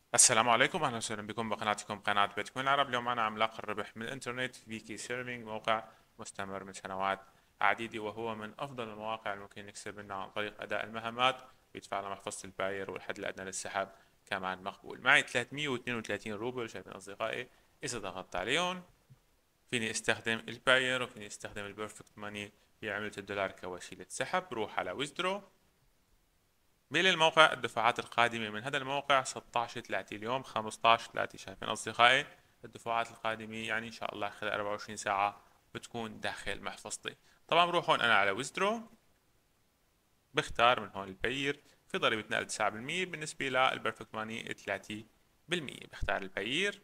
السلام عليكم، اهلا وسهلا بكم بقناتكم قناة بيتكوين العرب. اليوم معنا عملاق الربح من الانترنت فيكي سيرفينج، موقع مستمر من سنوات عديدة، وهو من افضل المواقع اللي ممكن نكسب منها عن طريق اداء المهمات. بيدفع لنا محفظة الباير، والحد الادنى للسحب كمان مقبول. معي 332 روبل شايفين اصدقائي. اذا ضغطت عليهم فيني استخدم الباير وفيني استخدم البيرفكت ماني بعملة الدولار كوسيلة سحب. بروح على ويزدرو. بيلي الموقع الدفعات القادمة من هذا الموقع 16/3 اليوم 15/3. شايفين أصدقائي الدفعات القادمة، يعني إن شاء الله خلال 24 ساعة بتكون داخل محفظتي. طبعا بروح هون أنا على ويزدرو، بختار من هون البير. في ضريبة نقل 9%، بالنسبة للبرفكت ماني 3%. بختار البير.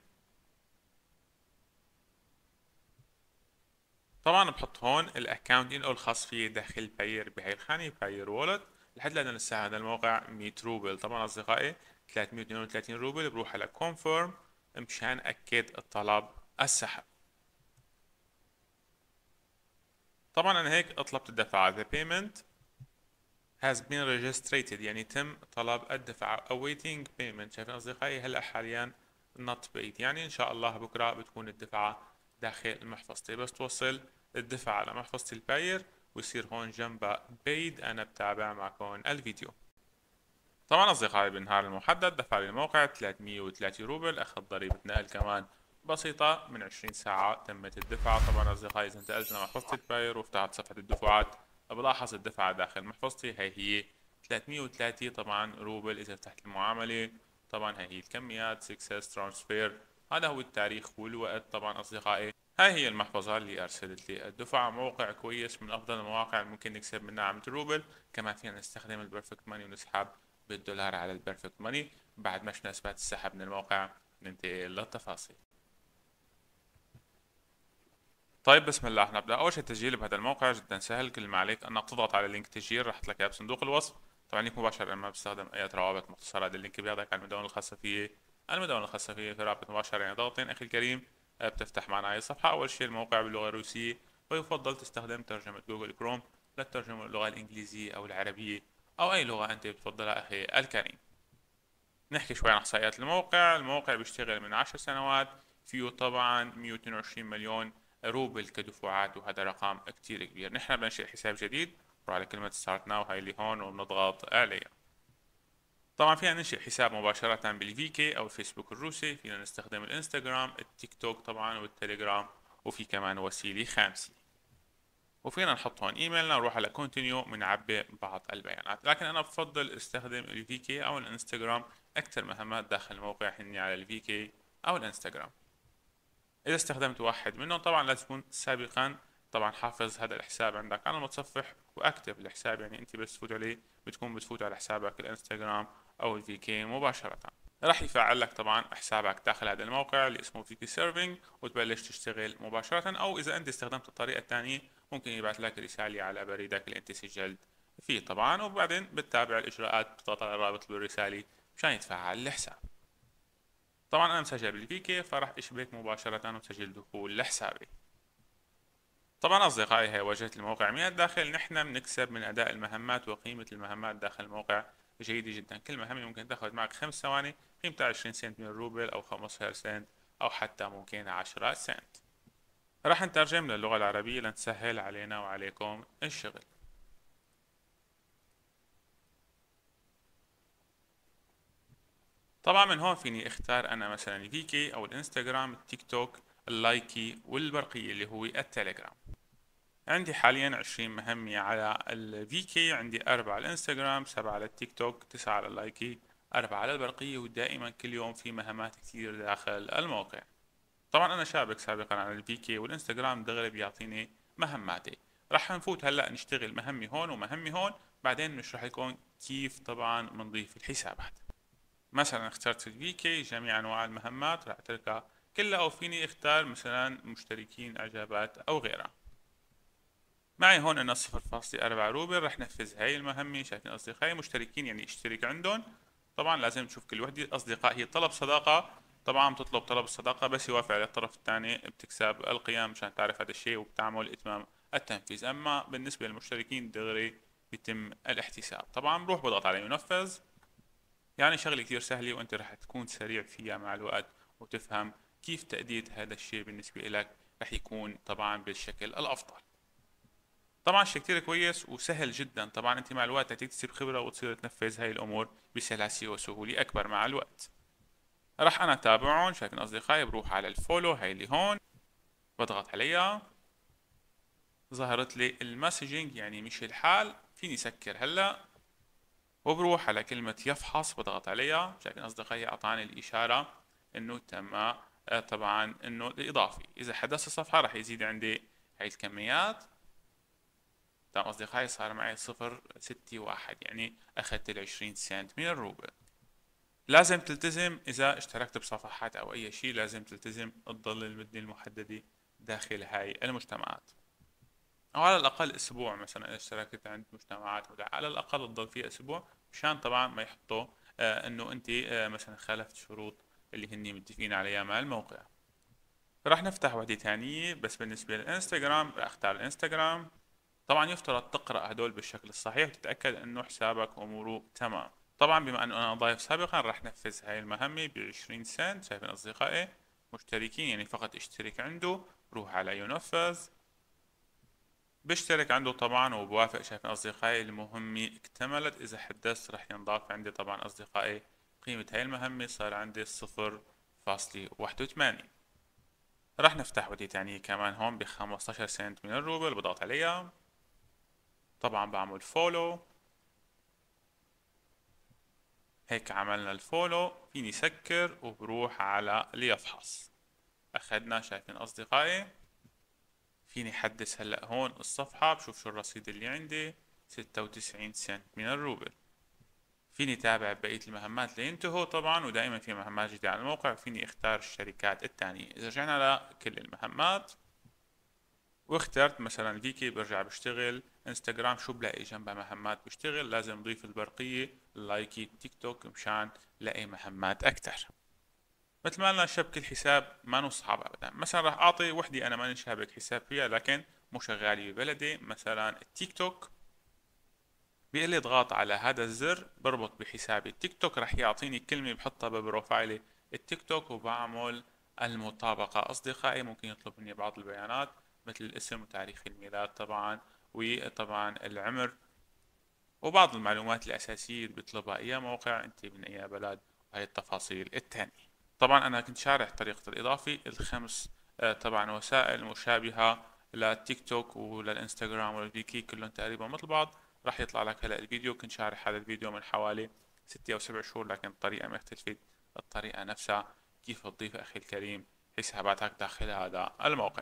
طبعا بحط هون الاكونت او الخاص فيه داخل باير بهي الخانه، باير وولت. لحد الان لسه هذا الموقع 100 روبل. طبعا اصدقائي 332 روبل. بروح على كونفيرم مشان اكد الطلب السحب. طبعا انا هيك طلبت الدفع. the payment has been registered، يعني تم طلب الدفع. awaiting payment. شايفين اصدقائي هلا حاليا not paid، يعني ان شاء الله بكره بتكون الدفعه داخل محفظتي. بس توصل الدفع على محفظة الباير ويصير هون جنبها paid. انا بتابع معكم الفيديو. طبعا اصدقائي بالنهار المحدد دفع لي الموقع 330 روبل، اخذ ضريبة نقل كمان بسيطة. من 20 ساعة تمت الدفعة. طبعا اصدقائي اذا انتقلت لمحفظة الباير وفتحت صفحة الدفعات بلاحظ الدفعة داخل محفظتي. هي 303 طبعا روبل. اذا فتحت المعاملة طبعا هي الكميات success transfer. هذا هو التاريخ والوقت. طبعا اصدقائي هاي هي المحفظة اللي ارسلت لي الدفعة. موقع كويس، من افضل المواقع اللي ممكن نكسب منها عملة الروبل. كمان فينا نستخدم البرفكت ماني ونسحب بالدولار على البيرفكت ماني. بعد ما شفنا اثبات السحب من الموقع ننتقل للتفاصيل. طيب بسم الله نبدأ. أول شيء التسجيل بهذا الموقع جدا سهل. كل ما عليك أنك تضغط على لينك تسجيل رح تلاقيه بصندوق الوصف. طبعا لينك مباشر ما بستخدم أي روابط مختصرة. هذا اللينك بياخذك على المدونة الخاصة فيه. المدونة الخاصة فيه في رابط مباشر، يعني ضغطين أخي الكريم بتفتح معنا هاي الصفحة. أول شيء الموقع باللغة الروسية، ويفضل تستخدم ترجمة جوجل كروم للترجمة اللغة الإنجليزية أو العربية أو أي لغة أنت بتفضلها أخي الكريم. نحكي شوي عن احصائيات الموقع. الموقع بيشتغل من 10 سنوات. فيه طبعا 122 مليون روبل كدفعات، وهذا رقم كتير كبير. نحن بدنا ننشئ حساب جديد. نروح على كلمة ستارت ناو هاي اللي هون وبنضغط عليها. طبعا فينا ننشئ حساب مباشرة بالفيكي او الفيسبوك الروسي. فينا نستخدم الانستغرام، التيك توك طبعا والتليجرام، وفي كمان وسيلة خامسة. وفينا نحط هون ايميلنا ونروح على كونتينيو بنعبي بعض البيانات. لكن انا بفضل استخدم الفيكي او الانستغرام. اكثر مهمات داخل الموقع هني على الفيكي او الانستغرام. اذا استخدمت واحد منهم طبعا لازم تكون سابقا طبعا حافظ هذا الحساب عندك على المتصفح واكتف الحساب، يعني انت بس تفوت عليه بتكون بتفوت على حسابك الانستغرام او الفيكي مباشرة. راح يفعل لك طبعا حسابك داخل هذا الموقع اللي اسمه فيكي سيرفينج، وتبلش تشتغل مباشرة. او اذا انت استخدمت الطريقة الثانية ممكن يبعث لك رسالة على بريدك اللي انت سجلت فيه طبعا، وبعدين بتتابع الاجراءات، بتضغط على الرابط بالرسالة مشان يتفعل الحساب. طبعا انا مسجل بالفيكي فراح اشبك مباشرة وسجل دخول لحسابي. طبعا اصدقائي هي واجهة الموقع من الداخل. نحن بنكسب من اداء المهمات، وقيمة المهمات داخل الموقع جيدة جدا. كل مهمة ممكن تاخذ معك 5 ثواني، قيمتها 20 سنت من الروبل او 15 سنت او حتى ممكن 10 سنت. راح نترجم للغة العربية لنسهل علينا وعليكم الشغل. طبعا من هون فيني اختار انا مثلا الفيكي او الانستغرام، التيك توك، اللايكي والبرقية اللي هو التليجرام. عندي حاليا 20 مهمة على الفيكي، عندي 4 على الانستغرام، 7 على التيك توك، 9 على اللايكي، 4 على البرقية. ودائما كل يوم في مهمات كثير داخل الموقع. طبعا أنا شابك سابقا على الفيكي والانستغرام، دغري بيعطيني مهماتي. راح نفوت هلأ نشتغل مهمة هون ومهمة هون، بعدين نشرح لكم كيف طبعا بنضيف الحسابات. مثلا اخترت الفيكي، جميع أنواع المهمات راح أتركها كلها، أو فيني اختار مثلا مشتركين، إعجابات أو غيرها. معي هون انا 0.4 روبل. رح نفذ هاي المهمة. شايفين اصدقائي مشتركين يعني اشترك عندهم. طبعا لازم تشوف كل وحدة. اصدقاء هي طلب صداقة. طبعا بتطلب طلب الصداقة، بس يوافق على الطرف الثاني بتكسب القيم مشان تعرف هذا الشيء وبتعمل اتمام التنفيذ. اما بالنسبة للمشتركين دغري بيتم الاحتساب. طبعا بروح بضغط على ينفذ. يعني شغلة كثير سهلة وانت رح تكون سريع فيها مع الوقت، وتفهم كيف تأدية هذا الشيء بالنسبة لك رح يكون طبعا بالشكل الأفضل. طبعا شيء كتير كويس وسهل جدا، طبعا انت مع الوقت هتكتسب خبرة وتصير تنفذ هاي الأمور بسلاسة وسهولة أكبر مع الوقت. راح أنا أتابعهم، شايفين أصدقائي، بروح على الفولو هاي اللي هون، بضغط عليها، ظهرت لي المسجنج يعني مش الحال، فيني سكر هلا، وبروح على كلمة يفحص بضغط عليها، شايفين أصدقائي أعطاني الإشارة إنه تم طبعا إنه الإضافي، إذا حدثت الصفحة راح يزيد عندي هاي الكميات. تمام أصدقائي، صار معي 0.61، يعني أخذت 20 سنت من الروبل. لازم تلتزم إذا اشتركت بصفحات أو أي شيء، لازم تلتزم تضل المدة المحددة داخل هاي المجتمعات، أو على الأقل أسبوع. مثلا إذا اشتركت عند مجتمعات على الأقل تضل فيها أسبوع، مشان طبعا ما يحطوا إنه أنت مثلا خالفت شروط اللي هني متفقين عليها مع الموقع. راح نفتح وحدة ثانية، بس بالنسبة للإنستغرام راح أختار الإنستغرام. طبعا يفترض تقرأ هدول بالشكل الصحيح وتتأكد انه حسابك اموره تمام. طبعا بما انه انا ضايف سابقا راح نفذ هاي المهمة ب20 سنت، شايفين اصدقائي مشتركين يعني فقط اشترك عنده، بروح على ينفذ، بشترك عنده طبعا وبوافق. شايفين اصدقائي المهمة اكتملت، اذا حدثت راح ينضاف عندي طبعا اصدقائي قيمة هاي المهمة، صار عندي 0.81. راح نفتح ودي تانية كمان هون ب15 سنت من الروبل، بضغط عليها، طبعا بعمل فولو. هيك عملنا الفولو، فيني سكر وبروح على ليفحص. اخذنا، شايفين اصدقائي، فيني حدث هلا هون الصفحة، بشوف شو الرصيد اللي عندي، 96 سنت من الروبل. فيني تابع بقية المهمات لينتهوا طبعا، ودائما في مهمات جديدة على الموقع، فيني اختار الشركات الثانية. اذا رجعنا لكل المهمات واخترت مثلا فيكي، برجع بشتغل. انستغرام شو بلاقي جنبها مهمات بشتغل، لازم اضيف البرقية لايكي تيك توك مشان لاقي مهمات اكثر. مثل ما قلنا شبك الحساب ما صعب ابدا، مثلا راح اعطي وحدي انا ماني شابك حساب فيها لكن مو شغالة ببلدي، مثلا التيك توك، بيقول لي اضغط على هذا الزر بربط بحسابي التيك توك، راح يعطيني كلمة بحطها ببروفايلي التيك توك، وبعمل المطابقة. اصدقائي ممكن يطلب مني بعض البيانات مثل الاسم وتاريخ الميلاد طبعا، وطبعا العمر، وبعض المعلومات الأساسية اللي بيطلبها أي موقع أنت من أي بلد، وهي التفاصيل التانية. طبعا أنا كنت شارح طريقة الإضافي الخمس طبعا وسائل مشابهة للتيك توك وللإنستغرام وللفيكي، كلهم تقريبا مثل بعض. راح يطلع لك هلا الفيديو، كنت شارح هذا الفيديو من حوالي 6 أو 7 شهور، لكن الطريقة ما اختلفت، الطريقة نفسها، كيف تضيف أخي الكريم حساباتك داخل هذا الموقع.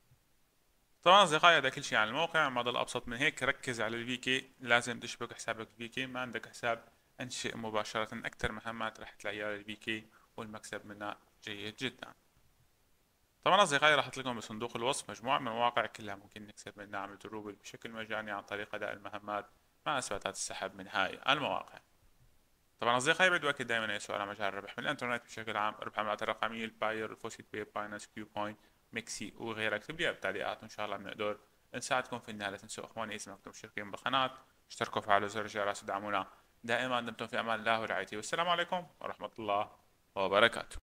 طبعا اصدقائي هذا كل شيء عن الموقع، ما ضل ابسط من هيك. ركز على الفيكي، لازم تشبك حسابك فيكي، ما عندك حساب انشئ مباشرة، اكثر مهمات رح تلاقيها للفيكي والمكسب منها جيد جدا. طبعا اصدقائي راح احط لكم بصندوق الوصف مجموعة من المواقع كلها ممكن نكسب منها عملة الروبل بشكل مجاني عن طريق اداء المهمات مع اثباتات السحب من هاي المواقع. طبعا اصدقائي بعد وقت دائما اي سؤال عن مجال الربح من الانترنت بشكل عام، ربح العملات الرقميه، الباير، الفوسيت بي، باينانس، كيو بوينت، ميكسي وغيرها، اكتب لي بالتعليقات وان شاء الله بنقدر نساعدكم في النهايه. لا تنسوا اخواني اذا ما كنتم مشتركين بالقناه اشتركوا، فعلوا زر الجرس ودعمونا دائما. دمتم في امان الله ورعايته، والسلام عليكم ورحمه الله وبركاته.